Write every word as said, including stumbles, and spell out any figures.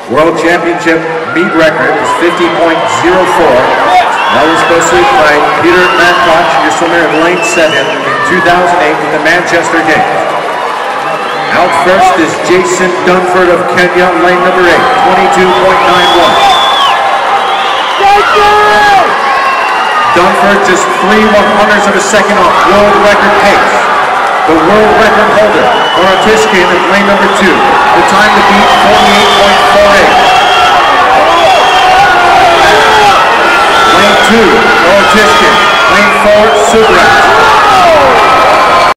World Championship meet record is fifty point oh four. That was supposed to be by Peter Mankoch, your swimmer in lane seven in two thousand eight with the Manchester Games. Out first is Jason Dunford of Kenya, lane number eight, twenty-two point nine one. Dunford just three one-hundredths of a second off world record pace. The world record holder, Ortishkin, at lane number two. The time to beat, forty-eight point four eight. Lane two, Ortishkin. Lane four, Subrat.